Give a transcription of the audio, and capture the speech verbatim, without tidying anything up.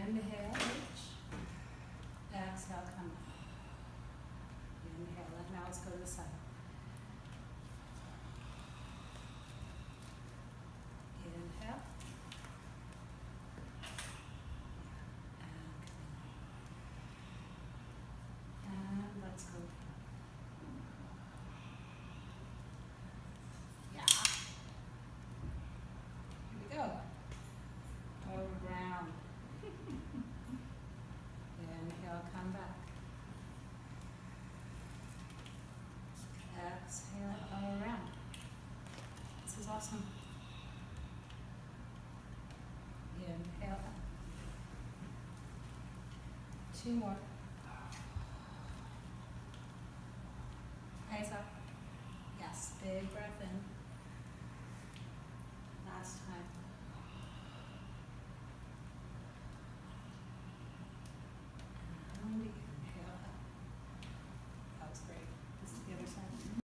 Inhale, reach. Exhale, come up. Inhale, and now let's go to the side. Inhale. And come up. And let's go down. Yeah. Here we go. Around. Inhale, come back. Exhale, around. This is awesome. Inhale. Two more.